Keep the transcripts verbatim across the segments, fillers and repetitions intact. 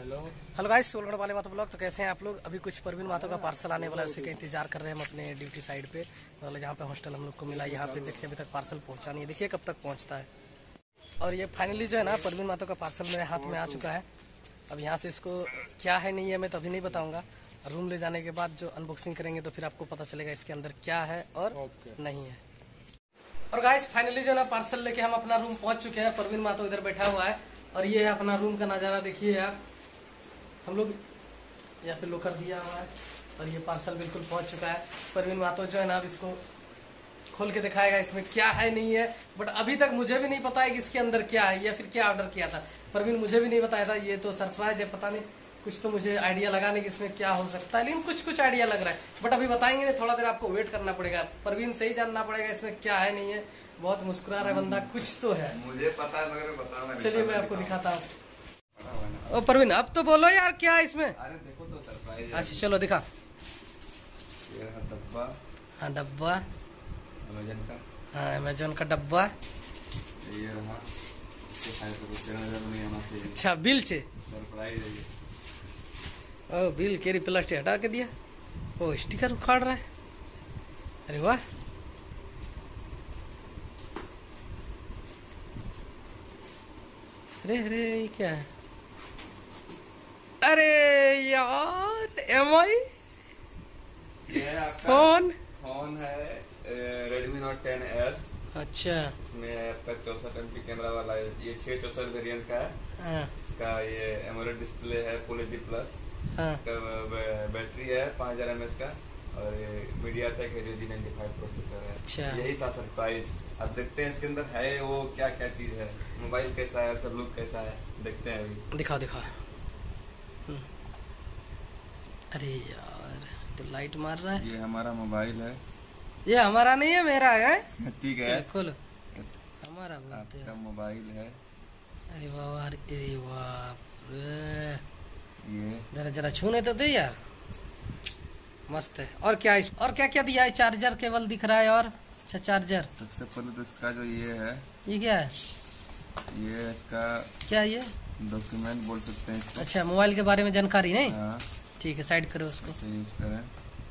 Hello hello guys, सोलगढ़ वाले माता blog. तो कैसे हैं आप लोग? अभी कुछ परवीन माता का पार्सल आने वाला है, उसी का इंतजार कर रहे हैं हम अपने ड्यूटी साइड पे। मतलब जहाँ पे हॉस्टल हम लोग को मिला, यहाँ पे देखिए अभी तक पार्सल पहुँचा नहीं है। देखिए कब तक पहुँचता है। और ये फाइनली जो है ना, परवीन माता का पार्सल मेरे हाथ में आ चुका है। अब यहाँ से इसको क्या है नहीं है मैं तो अभी नहीं बताऊँगा। रूम ले जाने के बाद जो अनबॉक्सिंग करेंगे तो फिर आपको पता चलेगा इसके अंदर क्या है और नहीं है। और गाइस फाइनली जो है ना, पार्सल लेके हम अपना रूम पहुँच चुके हैं। परवीन माता इधर बैठा हुआ है और ये है अपना रूम का नज़ारा। देखिए आप, हम लोग यहाँ पे लॉकर दिया हुआ है और ये पार्सल बिल्कुल पहुंच चुका है। परवीन मातो जो है ना, अब इसको खोल के दिखाएगा इसमें क्या है नहीं है। बट अभी तक मुझे भी नहीं पता है कि इसके अंदर क्या है या फिर क्या ऑर्डर किया था। परवीन मुझे भी नहीं बताया था, ये तो सरप्राइज है। पता नहीं, कुछ तो मुझे आइडिया लगा नहीं कि इसमें क्या हो सकता है, लेकिन कुछ कुछ आइडिया लग रहा है। बट अभी बताएंगे नहीं, थोड़ा देर आपको वेट करना पड़ेगा। परवीन से ही जानना पड़ेगा इसमें क्या है नहीं है। बहुत मुस्कुरा रहा है बंदा, कुछ तो है। मुझे पता है मगर बताओ। चलिए मैं आपको दिखाता हूँ। ओ परवीन, अब तो बोलो यार क्या है इसमें। अरे देखो तो सरप्राइज है। अच्छा चलो दिखा। ये है डब्बा। हाँ डब्बा, अमेजन का। हाँ अमेजोन का डब्बा। ये रहा, इसके फाइल को तेरह हजार नहीं आना चाहिए। अच्छा बिल छे, सरप्राइज है ये। ओ बिल केरी प्लास्टिक हटा के दिया। ओ स्टिकर उखाड़ रहा है। अरे वाह, अरे अरे ये क्या है? अरे यार एम आई ये आपका फोन फोन है, रेडमी नोट टेन एस। अच्छा, इसमें आपका चौसठ एम पी कैमरा वाला है। ये छह चौसठ वेरियंट का है। हाँ इसका ये एमोलेड डिस्प्ले है, फुल एच डी प्लस। हाँ। इसका बैटरी है पाँच हजार एम एच का और ये MediaTek Helio G ninety five processor है। अच्छा, यही था सरप्राइज। अब देखते हैं इसके अंदर है वो क्या क्या चीज है। मोबाइल कैसा है, उसका लुक कैसा है, देखते हैं अभी। दिखा दिखा। अरे यार तो लाइट मार रहा है। ये हमारा मोबाइल है। ये हमारा नहीं है, मेरा है। ठीक है, खोलो, हमारा बोलते आपका हैं। मोबाइल है। अरे वाह, अरे बाप रे, ये जरा जरा छूने तो दे यार। मस्त है। और क्या इस, और क्या क्या दिया है? चार्जर केबल दिख रहा है और अच्छा चार्जर। सबसे पहले तो इसका जो ये है, ये क्या है? ये इसका क्या ये? डॉक्यूमेंट बोल सकते हैं इसको। अच्छा, मोबाइल के बारे में जानकारी नहीं। हाँ, ठीक है, साइड करो उसको। इसे यूज करें।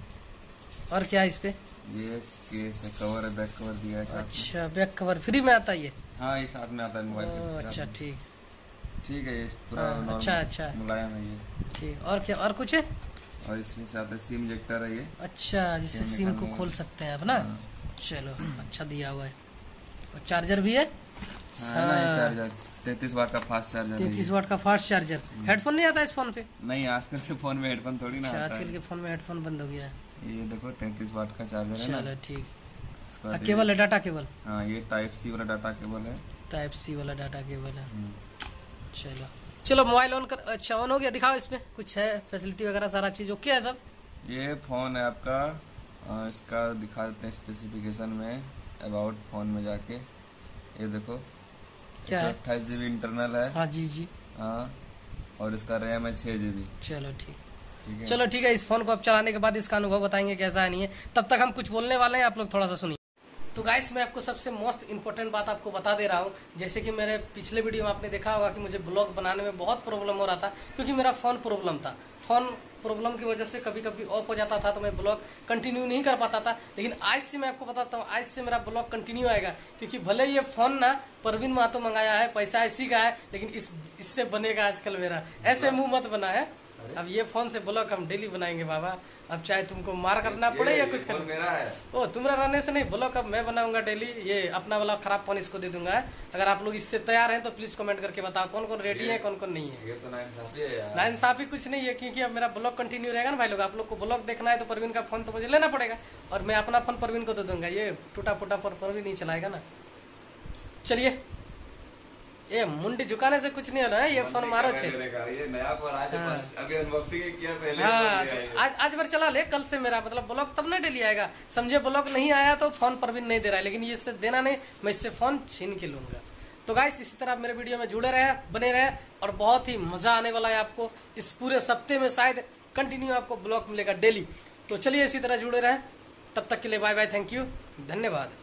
और क्या है इस पे? ये केस है, कवर है, बैक कवर दिया है साथ में। अच्छा, बैक कवर फ्री में आता है ये? हाँ, ये साथ में आता है मोबाइल ओ, के। अच्छा ठीक ठीक है, ये पूरा हाँ, नॉर्मल अच्छा अच्छा मुलायम है ये। ठीक। और क्या, और कुछ है? और इसमें से आता है सिम इंजेक्टर है ये। अच्छा, जिससे सिम सिम को निकालने खोल वाला। सकते हैं अपना। हाँ। चलो अच्छा दिया हुआ है। और चार्जर भी है। हाँ, है ना ये चार्जर, तैतीस वाट का फास्ट चार्जर है ये। तैतीस वाट का फास्ट चार्जर। हेडफोन नहीं आता इस फोन पे? नहीं, आजकल के फोन में हेडफोन थोड़ी ना अच्छा, आता आजकल है। के फोन में हेडफोन बंद हो गया है। ये देखो तैतीस वाट का चार्जर है ना। चलो ठीक। इसके बाद और ये- केबल है, डाटा केबल। हाँ, ये टाइप सी वाला डाटा केबल है। टाइप सी वाला डाटा केबल है। हम्म। चलो चलो मोबाइल ऑन कर। अच्छा ऑन हो गया, दिखाओ इसमें कुछ है फैसिलिटी वगैरह, सारा चीज ओके है सब। ये फोन है आपका, आ, इसका दिखा देते हैं स्पेसिफिकेशन में, अबाउट फोन में जाके। ये देखो, क्या है? अट्ठाईस जीबी इंटरनल है। हाँ जी जी। हाँ, और इसका रैम है छह जीबी। चलो ठीक। ठीक है, चलो ठीक है, इस फोन को अब चलाने के बाद इसका अनुभव बताएंगे कैसा है नहीं है। तब तक हम कुछ बोलने वाले हैं, आप लोग थोड़ा सा सुनिए। तो गाइस मैं आपको सबसे मोस्ट इम्पोर्टेंट बात आपको बता दे रहा हूँ। जैसे कि मेरे पिछले वीडियो में आपने देखा होगा कि मुझे ब्लॉग बनाने में बहुत प्रॉब्लम हो रहा था, क्योंकि मेरा फोन प्रॉब्लम था। फोन प्रॉब्लम की वजह से कभी कभी ऑफ हो जाता था तो मैं ब्लॉग कंटिन्यू नहीं कर पाता था। लेकिन आज से मैं आपको बताता हूँ, आज से मेरा ब्लॉग कंटिन्यू आएगा। क्योंकि भले ये फोन ना परवीन मातो मंगाया है, पैसा इसी का है, लेकिन इस इससे बनेगा आजकल मेरा। ऐसे मुंह मत बना है। अब ये फोन से ब्लॉग हम डेली बनाएंगे बाबा। अब चाहे तुमको मार करना पड़े या कुछ करना। मेरा है। ओ तुम्हारा रहने से नहीं, ब्लॉग अब मैं बनाऊंगा डेली। ये अपना वाला खराब फोन इसको दे दूंगा। अगर आप लोग इससे तैयार हैं तो प्लीज कमेंट करके बताओ कौन कौन रेडी है, कौन कौन नहीं है। ये तो नाइंसाफी है यार। नाइंसाफी कुछ नहीं है, क्योंकि अब मेरा ब्लॉग कंटिन्यू रहेगा ना भाई लोग। आप लोग को ब्लॉग देखना है तो परवीन का फोन तो मुझे लेना पड़ेगा, और मैं अपना फोन परवीन को दे दूंगा। ये टूटा फूटा पर परवीन नहीं चलाएगा ना। चलिए, ये मुंडी झुकाने से कुछ नहीं होना है। ये फोन मारो छे। ये नया फोन आज हाँ। बस अभी अनबॉक्सिंग किया, पहले हाँ, फोन लिया तो आज आज बार चला ले, कल से मेरा मतलब ब्लॉग तब ना डेली आएगा। समझे, ब्लॉग नहीं आया तो फोन परवीन नहीं दे रहा है, लेकिन ये इससे देना नहीं, मैं इससे फोन छीन के लूंगा। तो गाइस इसी तरह मेरे वीडियो में जुड़े रहे, बने रहे, और बहुत ही मजा आने वाला है आपको। इस पूरे सप्ते में शायद कंटिन्यू आपको ब्लॉग मिलेगा डेली। तो चलिए इसी तरह जुड़े रहे, तब तक के लिए बाय बाय, थैंक यू, धन्यवाद।